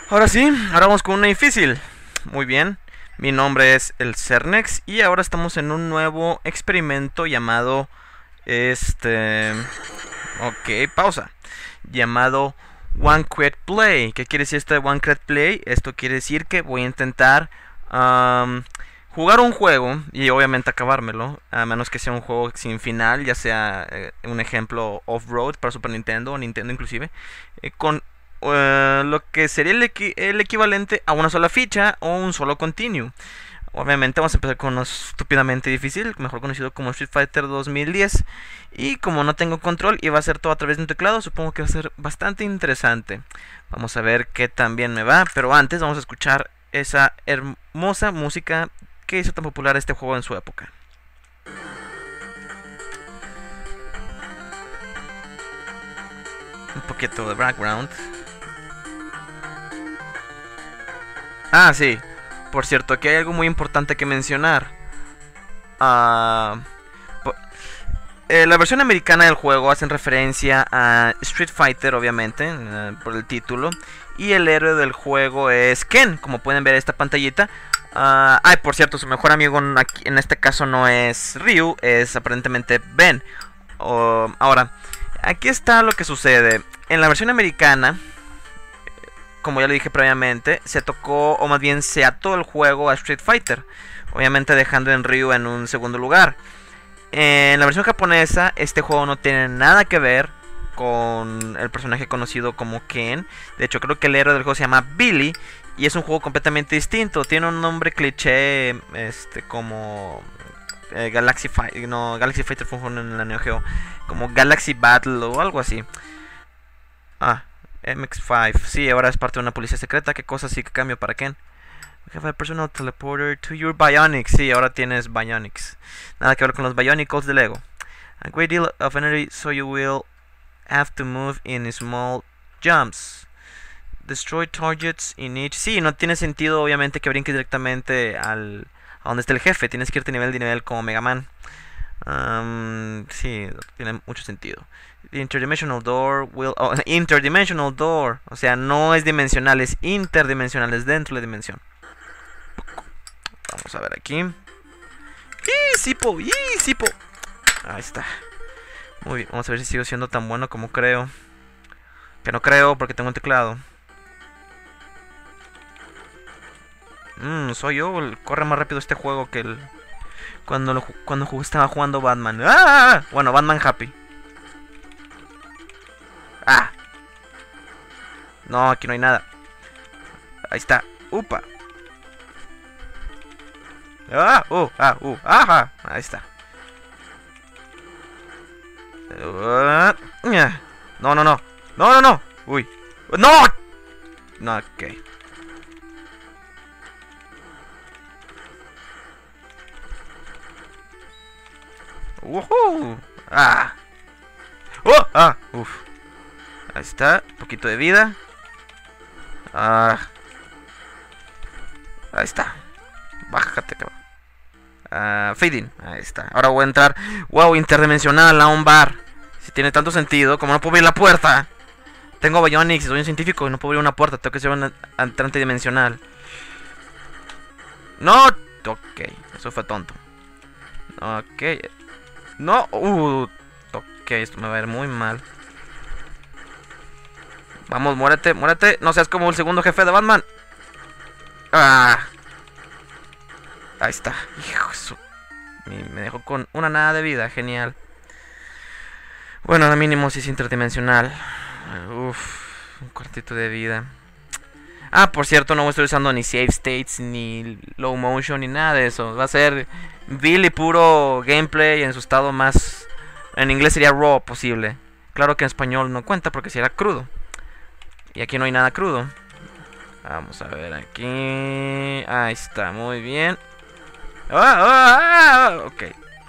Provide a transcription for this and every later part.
Ahora sí, ahora vamos con una difícil. Muy bien, mi nombre es el Cernex y ahora estamos en un nuevo experimento llamado... Ok, pausa. Llamado One Crit Play. ¿Qué quiere decir esto de One Crit Play? Esto quiere decir que voy a intentar jugar un juego y obviamente acabármelo, a menos que sea un juego sin final, ya sea un ejemplo Off-Road para Super Nintendo o Nintendo inclusive, con lo que sería el equivalente a una sola ficha o un solo continue. Obviamente vamos a empezar con uno estúpidamente difícil, mejor conocido como Street Fighter 2010. Y como no tengo control y va a ser todo a través de un teclado, supongo que va a ser bastante interesante. Vamos a ver qué tan bien me va, pero antes vamos a escuchar esa hermosa música que hizo tan popular este juego en su época. Un poquito de background. Ah, sí. Por cierto, aquí hay algo muy importante que mencionar. La versión americana del juego hacen referencia a Street Fighter, obviamente, por el título. Y el héroe del juego es Ken, como pueden ver en esta pantallita. Por cierto, su mejor amigo aquí, en este caso no es Ryu, es aparentemente Ben. Ahora, aquí está lo que sucede. En la versión americana, como ya lo dije previamente, se tocó, o más bien se ató el juego a Street Fighter, obviamente dejando en Ryu en un segundo lugar. En la versión japonesa, este juego no tiene nada que ver con el personaje conocido como Ken. De hecho, creo que el héroe del juego se llama Billy y es un juego completamente distinto. Tiene un nombre cliché, como Galaxy Fighter. No, Galaxy Fighter fue un juego en la Neo Geo, como Galaxy Battle o algo así. MX5. Sí, ahora es parte de una policía secreta. ¿Qué cosa sí que cambio para Ken? We have a personal teleporter to your Bionics. Sí, ahora tienes Bionics. Nada que ver con los Bionicles de Lego. A great deal of energy, so you will have to move in small jumps. Destroy targets in each. Sí, no tiene sentido, obviamente, que brinques directamente a donde está el jefe. Tienes que irte nivel de nivel como Mega Man. Sí, tiene mucho sentido. The interdimensional door will... interdimensional door. O sea, no es dimensional, es interdimensional, es dentro de la dimensión. Vamos a ver aquí. ¡Sipo! ¡Sipo! Ahí está. Muy bien, vamos a ver si sigo siendo tan bueno como creo. Que no creo porque tengo un teclado. Soy yo. Corre más rápido este juego que el... Cuando estaba jugando Batman. ¡Ah! Bueno, Batman Happy. ¡Ah! No, aquí no hay nada. Ahí está. ¡Upa! ¡Ajá! Ahí está. No. No. Uy. ¡No! No, ok. ¡Woohoo! Uf. Ahí está, un poquito de vida. Ahí está. Bájate, cabrón. Fading, ahí está. Ahora voy a entrar. Wow, interdimensional a un bar. Si tiene tanto sentido, como no puedo abrir la puerta. Tengo Bionics, soy un científico y no puedo abrir una puerta. Tengo que ser un entrante dimensional. No. Ok, eso fue tonto. Ok. No. Ok, esto me va a ir muy mal. Vamos, muérete. No seas como el segundo jefe de Batman. Ahí está. Hijo, me dejó con una nada de vida. Genial. Bueno, al mínimo si es interdimensional. Un cuartito de vida. Por cierto, no voy a estar usando ni save states, ni low motion, ni nada de eso. Va a ser Billy puro gameplay en su estado más... En inglés sería raw posible. Claro que en español no cuenta porque será crudo. Y aquí no hay nada crudo. Vamos a ver aquí. Ahí está, muy bien. Ok.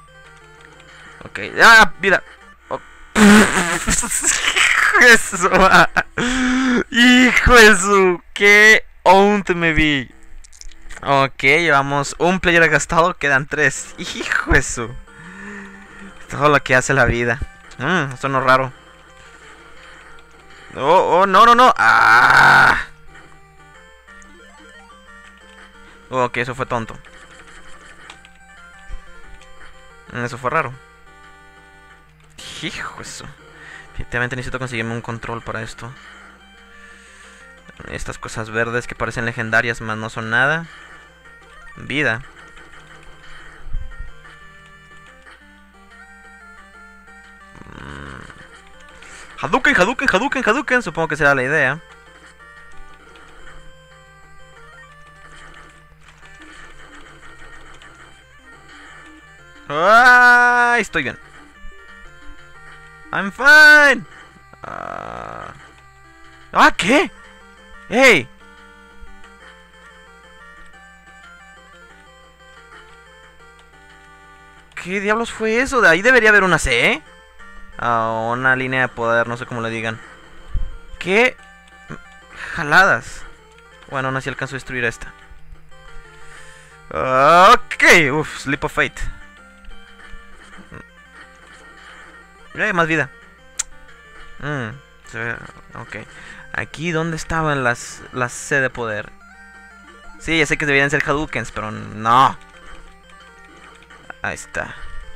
Vida. Eso. Hijo de su. Qué owned me vi. Ok, llevamos un player gastado. Quedan 3. Hijo de su. Todo lo que hace la vida. Esto no es raro. No. Ok, eso fue tonto. Eso fue raro. Hijo eso. Definitivamente necesito conseguirme un control para esto. Estas cosas verdes que parecen legendarias, más no son nada. Vida. Hadouken, Hadouken, Hadouken, Hadouken. Supongo que será la idea. ¡Ah! Estoy bien. I'm fine. ¿Qué? ¡Hey! ¿Qué diablos fue eso? De ahí debería haber una C. Una línea de poder, no sé cómo le digan. ¿Qué? Jaladas. Bueno, aún así alcanzo a destruir esta. Ok, Slip of Fate. Más vida. Ok. Aquí, ¿dónde estaban las C de poder? Sí, ya sé que deberían ser Hadoukens, pero no. Ahí está.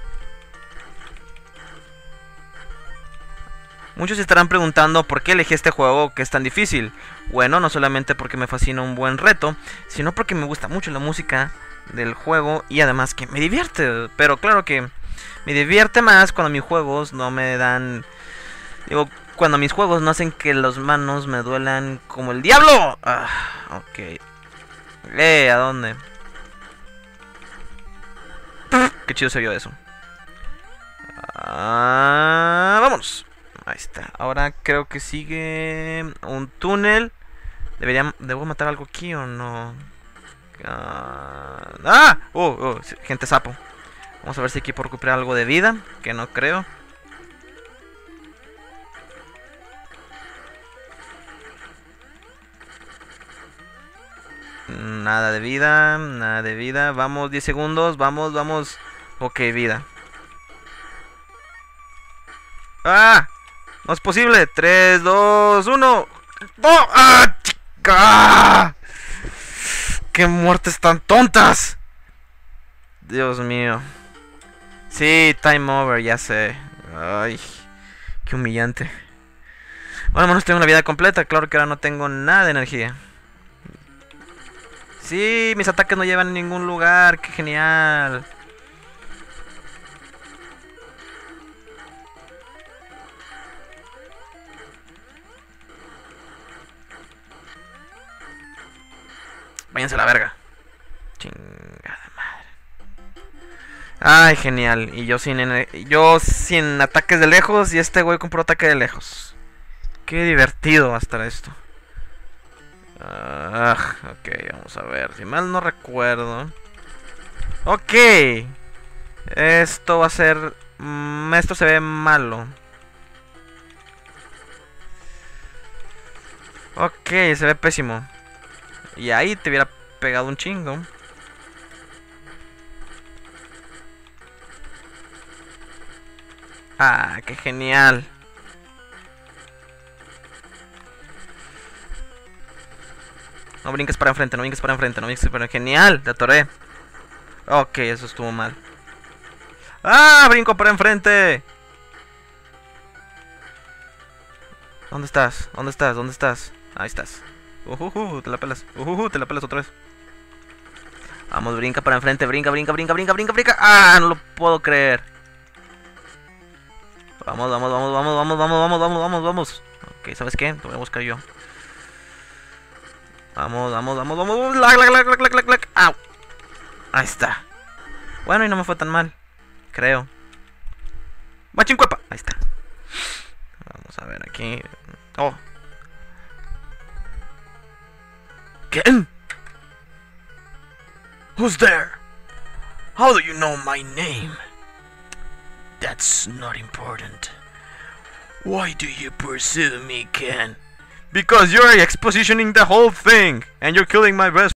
Muchos se estarán preguntando por qué elegí este juego que es tan difícil. Bueno, no solamente porque me fascina un buen reto, sino porque me gusta mucho la música del juego y además que me divierte. Pero claro que me divierte más cuando mis juegos no me dan... Digo, cuando mis juegos no hacen que las manos me duelan como el diablo. Ok. ¿A dónde? Qué chido se vio eso. Vámonos. Ahí está. Ahora creo que sigue un túnel. ¿Debo matar algo aquí o no? Gente sapo. Vamos a ver si aquí puedo recuperar algo de vida. Que no creo. Nada de vida. Nada de vida. Vamos, 10 segundos. Vamos, vamos. Ok, vida. No es posible. 3, 2, 1. ¡Oh! ¡Chica! ¡Qué muertes tan tontas! Dios mío. Sí, time over, ya sé. Ay, qué humillante. Bueno, al menos tengo una vida completa. Claro que ahora no tengo nada de energía. Sí, mis ataques no llevan a ningún lugar. Qué genial. Váyanse a la verga. Chingada madre. Ay, genial. Y yo sin ataques de lejos. Y este güey con puro ataque de lejos. Qué divertido va a estar esto. Ok, vamos a ver. Si mal no recuerdo. Ok. Esto va a ser... esto se ve malo. Ok, se ve pésimo. Y ahí te hubiera pegado un chingo. Qué genial. No brinques para enfrente, no brinques para enfrente, no brinques para enfrente. Genial, te atoré. Ok, eso estuvo mal. Brinco para enfrente. ¿Dónde estás? ¿Dónde estás? ¿Dónde estás? Ahí estás. Te la pelas. Te la pelas otra vez. Vamos, brinca para enfrente, brinca, brinca, brinca, brinca, brinca, brinca. No lo puedo creer. Vamos, vamos, vamos, vamos, vamos, vamos, vamos, vamos, vamos, vamos. Ok, ¿sabes qué? Te voy a buscar yo. Vamos, vamos, vamos, vamos. Lag. ¡Au! Ahí está. Bueno, y no me fue tan mal. Creo. ¡Machincuepa! Ahí está. Vamos a ver aquí. Oh. ¿Quién? Who's there? How do you know my name? That's not important. Why do you pursue me, Ken? Because you're expositioning the whole thing, and you're killing my best